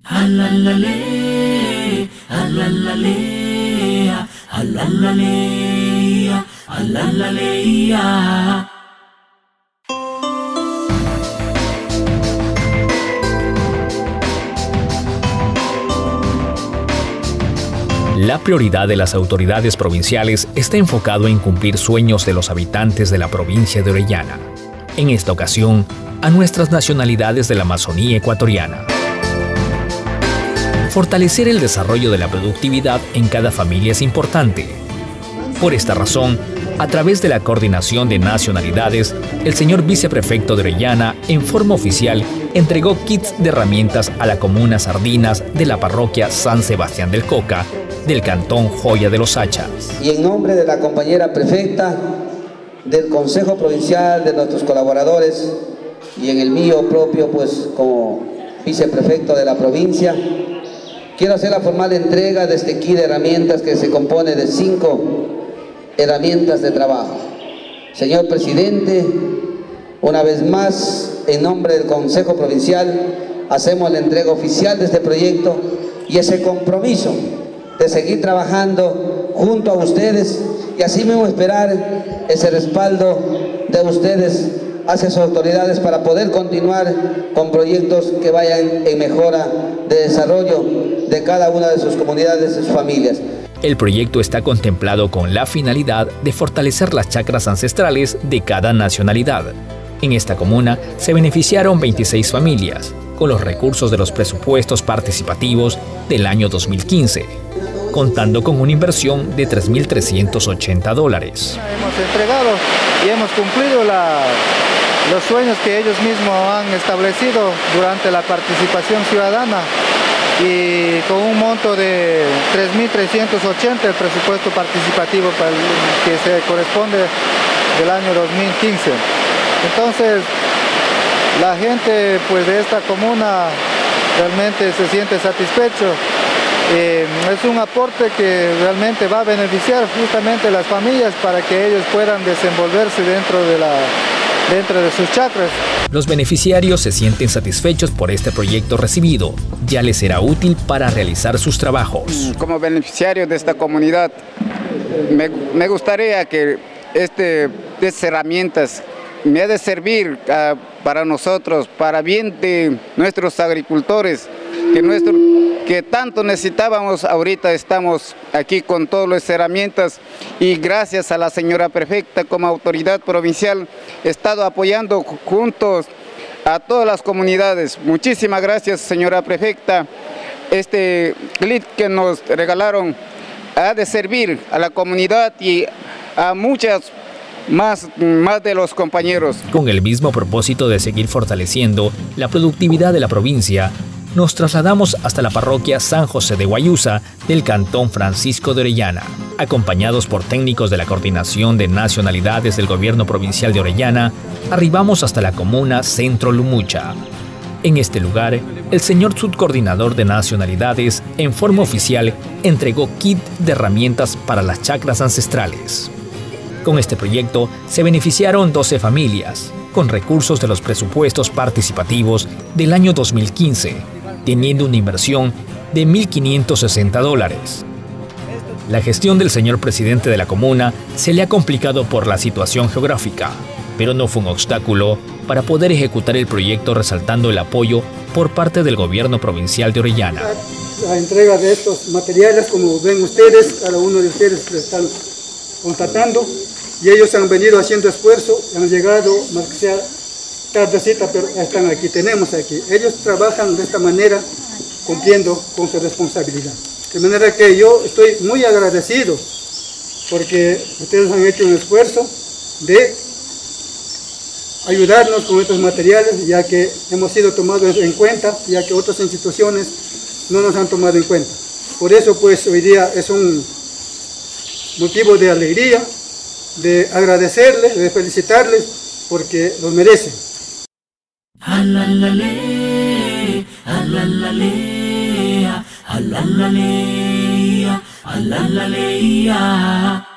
Alalale, alalale, alalale, alalale. La prioridad de las autoridades provinciales está enfocado en cumplir sueños de los habitantes de la provincia de Orellana. En esta ocasión, a nuestras nacionalidades de la Amazonía ecuatoriana. Fortalecer el desarrollo de la productividad en cada familia es importante. Por esta razón, a través de la Coordinación de Nacionalidades, el señor viceprefecto de Orellana, en forma oficial, entregó kits de herramientas a la comuna Sardinas de la parroquia San Sebastián del Coca, del cantón Joya de los Hachas. Y en nombre de la compañera prefecta, del Consejo Provincial, de nuestros colaboradores, y en el mío propio, pues como viceprefecto de la provincia, quiero hacer la formal entrega de este kit de herramientas que se compone de 5 herramientas de trabajo. Señor presidente, una vez más, en nombre del Consejo Provincial, hacemos la entrega oficial de este proyecto y ese compromiso de seguir trabajando junto a ustedes y así mismo esperar ese respaldo de ustedes hacia sus autoridades para poder continuar con proyectos que vayan en mejora de desarrollo de cada una de sus comunidades y sus familias. El proyecto está contemplado con la finalidad de fortalecer las chacras ancestrales de cada nacionalidad. En esta comuna se beneficiaron 26 familias con los recursos de los presupuestos participativos del año 2015, contando con una inversión de $3.380. Hemos entregado y hemos cumplido los sueños que ellos mismos han establecido durante la participación ciudadana, y con un monto de $3.380 el presupuesto participativo que se corresponde del año 2015. Entonces, la gente pues de esta comuna realmente se siente satisfecho. Es un aporte que realmente va a beneficiar justamente a las familias para que ellos puedan desenvolverse dentro de sus chacras. Los beneficiarios se sienten satisfechos por este proyecto recibido. Ya les será útil para realizar sus trabajos. Como beneficiario de esta comunidad, me gustaría que estas herramientas me ha de servir para nosotros, para bien de nuestros agricultores, que tanto necesitábamos. Ahorita estamos aquí con todas las herramientas y gracias a la señora prefecta como autoridad provincial he estado apoyando juntos a todas las comunidades. Muchísimas gracias, señora prefecta. Este kit que nos regalaron ha de servir a la comunidad y a muchas más de los compañeros. Con el mismo propósito de seguir fortaleciendo la productividad de la provincia, nos trasladamos hasta la parroquia San José de Guayusa del cantón Francisco de Orellana, acompañados por técnicos de la Coordinación de Nacionalidades del Gobierno Provincial de Orellana. Arribamos hasta la comuna Centro Lumucha. En este lugar, el señor subcoordinador de Nacionalidades, en forma oficial, entregó kit de herramientas para las chacras ancestrales. Con este proyecto se beneficiaron 12 familias, con recursos de los presupuestos participativos del año 2015, teniendo una inversión de $1.560. La gestión del señor presidente de la comuna se le ha complicado por la situación geográfica, pero no fue un obstáculo para poder ejecutar el proyecto, resaltando el apoyo por parte del gobierno provincial de Orellana. La entrega de estos materiales, como ven ustedes, cada uno de ustedes lo están constatando, y ellos han venido haciendo esfuerzo, han llegado, más que sea tardecita, pero están aquí, tenemos aquí. Ellos trabajan de esta manera, cumpliendo con su responsabilidad. De manera que yo estoy muy agradecido, porque ustedes han hecho un esfuerzo de ayudarnos con estos materiales, ya que hemos sido tomados en cuenta, ya que otras instituciones no nos han tomado en cuenta. Por eso, pues, hoy día es un motivo de alegría, de agradecerles, de felicitarles, porque los merecen. Alalale, alalale, alalale, alalale.